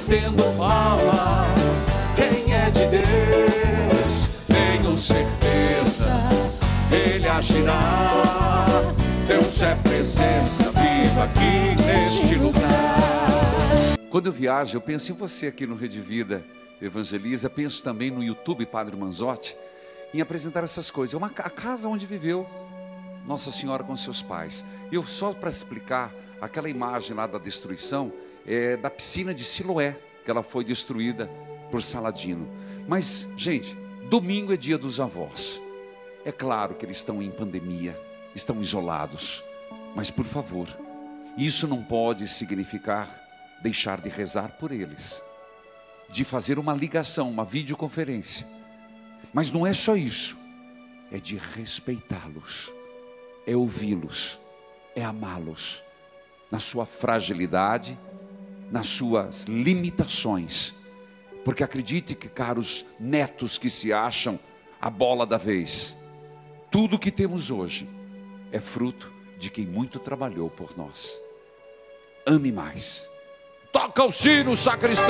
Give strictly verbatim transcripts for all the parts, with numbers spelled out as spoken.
batendo palmas. Quem é de Deus, tenho certeza, Ele agirá. Deus é presença viva aqui neste lugar. Quando eu viajo, eu penso em você aqui no Rede Vida Evangeliza. Penso também no YouTube Padre Manzotti, em apresentar essas coisas. É uma, a casa onde viveu Nossa Senhora com seus pais. E eu, só para explicar, aquela imagem lá da destruição é da piscina de Siloé, que ela foi destruída por Saladino. Mas, gente, domingo é dia dos avós. É claro que eles estão em pandemia, estão isolados, mas por favor, isso não pode significar deixar de rezar por eles, de fazer uma ligação, uma videoconferência. Mas não é só isso, é de respeitá-los, é ouvi-los, é amá-los, na sua fragilidade, nas suas limitações. Porque acredite que, caros netos que se acham a bola da vez, tudo que temos hoje é fruto de quem muito trabalhou por nós. Ame mais. Toca o sino, sacristão.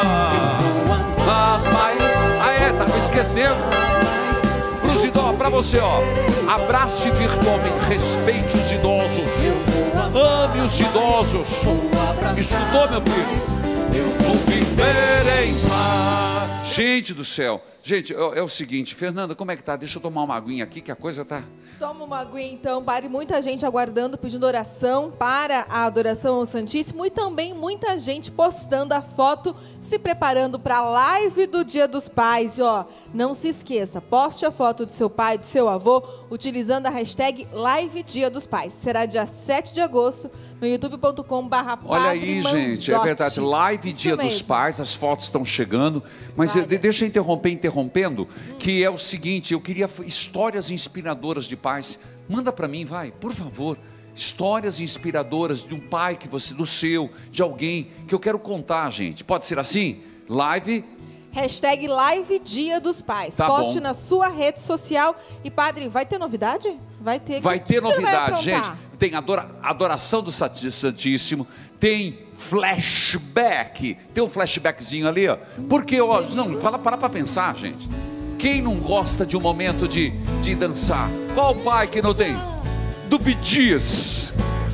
Ah, mas, ah é, tava esquecendo. Cruzidó, pra você, ó. Abrace virtualmente, respeite os idosos. Ame os idosos. Escutou, meu filho? Eu vou viver em paz. Gente do céu. Gente, é, é o seguinte, Fernanda, como é que tá? Deixa eu tomar uma aguinha aqui, que a coisa tá... Toma uma aguinha então, pare. Muita gente aguardando, pedindo oração para a adoração ao Santíssimo. E também muita gente postando a foto, se preparando para a live do Dia dos Pais. E ó, não se esqueça, poste a foto do seu pai, do seu avô, utilizando a hashtag Live Dia dos Pais. Será dia sete de agosto, no youtube ponto com barra Padre Olha aí, Manzotti. gente, é verdade, Live Isso Dia mesmo. dos Pais, as fotos estão chegando. Mas eu, deixa eu interromper, interrompendo, hum. que é o seguinte, eu queria histórias inspiradoras de pais. Manda para mim, vai, por favor. Histórias inspiradoras de um pai que você, do seu, de alguém, que eu quero contar, gente. Pode ser assim? Live... Hashtag Live Dia dos Pais. Tá Poste bom. na sua rede social. E padre, vai ter novidade? Vai ter. Vai que, ter que você novidade, vai gente. Tem adora, adoração do Santíssimo. Tem flashback. Tem um flashbackzinho ali, ó. Porque, ó, não, fala, para para pensar, gente. Quem não gosta de um momento de, de dançar? Qual pai que não tem? Do Bee Gees.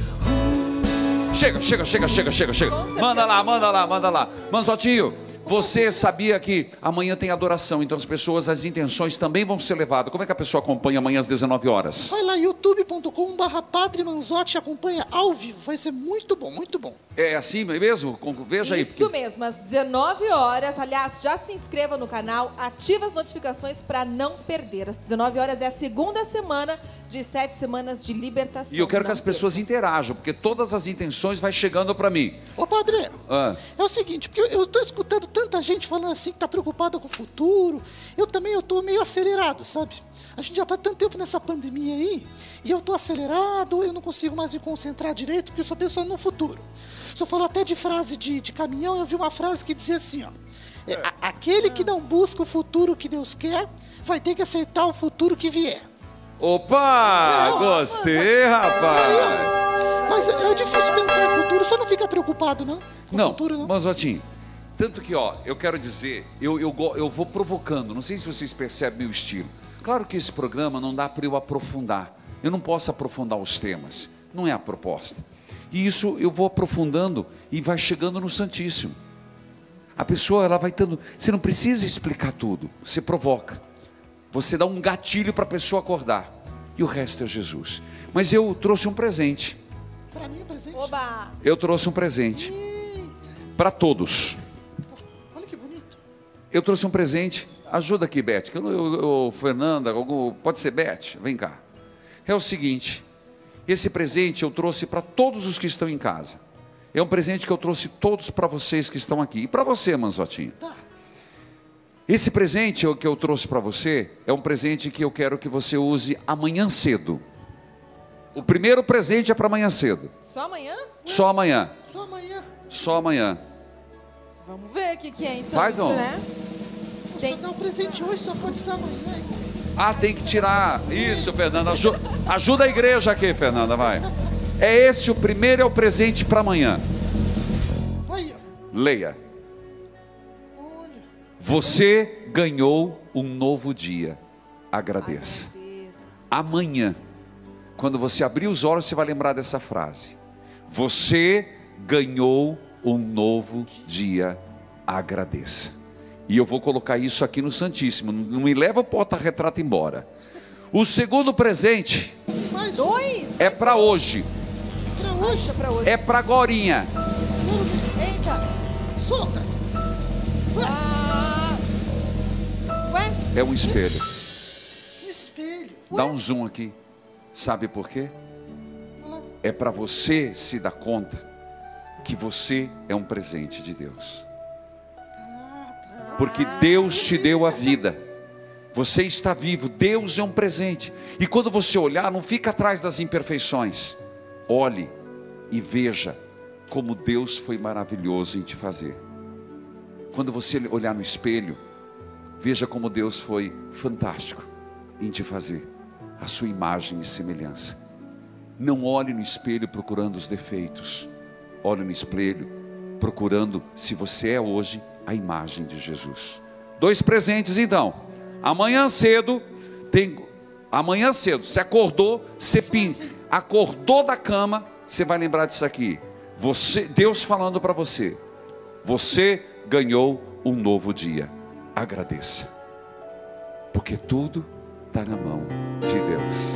Chega, chega, chega, chega, chega, chega. Manda lá, manda lá, manda lá. Manzotinho, você sabia que amanhã tem adoração, então as pessoas, as intenções também vão ser levadas. Como é que a pessoa acompanha amanhã às dezenove horas? Vai lá, youtube ponto com barra Padre Manzotti, acompanha ao vivo, vai ser muito bom, muito bom. É assim mesmo? Veja aí. Isso mesmo, às dezenove horas. Aliás, já se inscreva no canal, ativa as notificações para não perder. Às dezenove horas é a segunda semana de sete semanas de libertação. E eu quero não que as pessoas perca. interajam, porque todas as intenções vai chegando para mim. Ô padre, Ah. é o seguinte, porque eu estou escutando tanta gente falando assim que está preocupada com o futuro. Eu também eu estou meio acelerado, sabe? A gente já está tanto tempo nessa pandemia aí, e eu estou acelerado, eu não consigo mais me concentrar direito, porque eu sou pensando no futuro. O senhor falou até de frase de, de caminhão, eu vi uma frase que dizia assim, ó. É, a, aquele que não busca o futuro que Deus quer, vai ter que aceitar o futuro que vier. Opa, Não, gostei, rapaz. Mas é, é difícil pensar em futuro, o senhor não fica preocupado, não? Com o Não, futuro, não? Manzotinho, tanto que, ó, eu quero dizer, eu, eu, go- eu vou provocando, não sei se vocês percebem meu estilo. Claro que esse programa não dá para eu aprofundar, eu não posso aprofundar os temas, não é a proposta. E isso eu vou aprofundando e vai chegando no Santíssimo. A pessoa, ela vai tendo, você não precisa explicar tudo, você provoca. Você dá um gatilho para a pessoa acordar. E o resto é Jesus. Mas eu trouxe um presente. Para mim, é presente. Oba! Eu trouxe um presente. Para todos. Olha que bonito. Eu trouxe um presente. Ajuda aqui, Beth. Que eu, eu, eu, Fernanda, algum, pode ser Beth? Vem cá. É o seguinte. Esse presente eu trouxe para todos os que estão em casa. É um presente que eu trouxe todos para vocês que estão aqui. E para você, Manzotinho. Tá. Esse presente que eu trouxe para você é um presente que eu quero que você use amanhã cedo. O primeiro presente é para amanhã cedo. Só amanhã? Só amanhã. Só amanhã. Só amanhã. Vamos ver o que, que é então. Faz, isso, ó. né? O Tem- senhor dá um presente hoje, só pode ser amanhã. hein? Ah, tem que tirar. Isso, Fernanda. Aju- Ajuda a igreja aqui, Fernanda, vai. É esse o primeiro, é o presente para amanhã. Aí, ó. Leia. Você ganhou um novo dia. Agradeça. Amanhã, quando você abrir os olhos, você vai lembrar dessa frase. Você ganhou um novo dia. Agradeça. E eu vou colocar isso aqui no Santíssimo. Não me leva o porta-retrato embora. O segundo presente Mais Dois? é para hoje. pra hoje. Acha pra hoje. É para agorinha. Eita. Solta. Ah. Ué? É um espelho. Um espelho. Dá um zoom aqui. Sabe por quê? É para você se dar conta que você é um presente de Deus. Porque Deus te deu a vida. Você está vivo. Deus é um presente. E quando você olhar, não fica atrás das imperfeições. Olhe e veja como Deus foi maravilhoso em te fazer. Quando você olhar no espelho, veja como Deus foi fantástico em te fazer a sua imagem e semelhança. Não olhe no espelho procurando os defeitos. Olhe no espelho procurando, se você é hoje, a imagem de Jesus. Dois presentes então. Amanhã cedo tem, amanhã cedo, você acordou, você pin, acordou da cama, você vai lembrar disso aqui. Você, Deus falando para você. Você ganhou um novo dia. Agradeça. Porque tudo está na mão de Deus.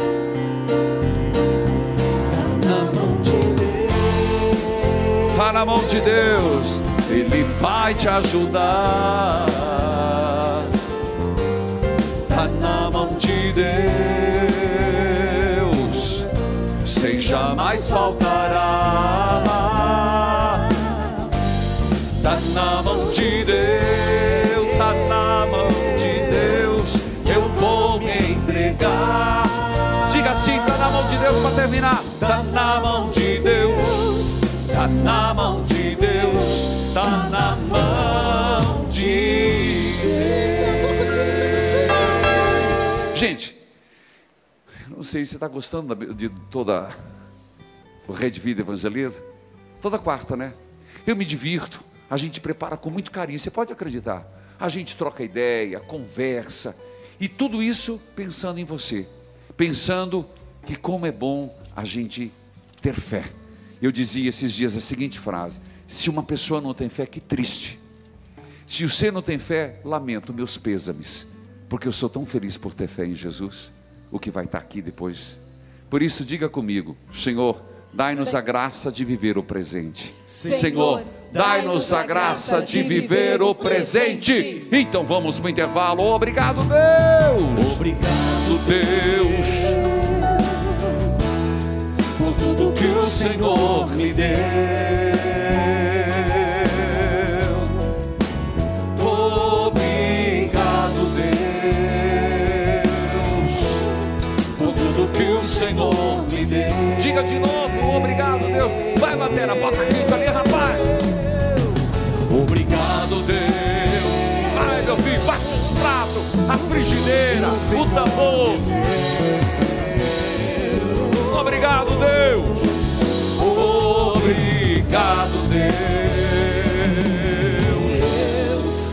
Na mão de Deus. Está na mão de Deus. Ele vai te ajudar. Está na mão de Deus. Sem jamais faltará. Está na mão de Deus. Está na mão de Deus. Eu vou me entregar. Diga assim, está na mão de Deus para terminar. Está na mão de Deus. Está na mão de Deus. Está na mão de Deus. Gente, não sei se você está gostando de toda o Rede Vida Evangeliza. Toda quarta, né? Eu me divirto. A gente prepara com muito carinho. Você pode acreditar. A gente troca ideia, conversa. E tudo isso pensando em você. Pensando que como é bom a gente ter fé. Eu dizia esses dias a seguinte frase: se uma pessoa não tem fé, que triste. Se você não tem fé, lamento, meus pêsames, porque eu sou tão feliz por ter fé em Jesus, o que vai estar aqui depois. Por isso diga comigo: Senhor, dai-nos a graça de viver o presente. Senhor, Senhor, dai-nos a graça de viver o presente. Então vamos para o intervalo. Obrigado, Deus. Obrigado, Deus, por tudo que o Senhor me deu. Obrigado, Deus, por tudo que o Senhor me deu. Diga de novo: obrigado, Deus. Vai, batera, bota a quinta ali, rapaz. Obrigado, Deus. Vai, meu filho, bate os pratos, a frigideira, o tambor. Obrigado, Deus. Obrigado, Deus.